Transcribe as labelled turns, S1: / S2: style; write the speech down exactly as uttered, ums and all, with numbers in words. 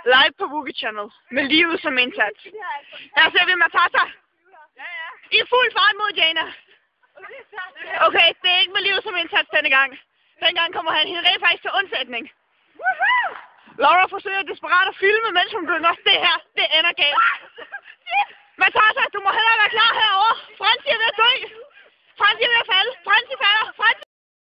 S1: Live på Wookie Channel. Med livet som indsats. Her ser vi Matata. I fuld fart mod Jana. Okay, det er ikke med livet som indsats denne gang. Dengang kommer han helt rent faktisk til undsætning. Laura forsøger desperat at filme, mens hun gynger. Det her, det ender galt.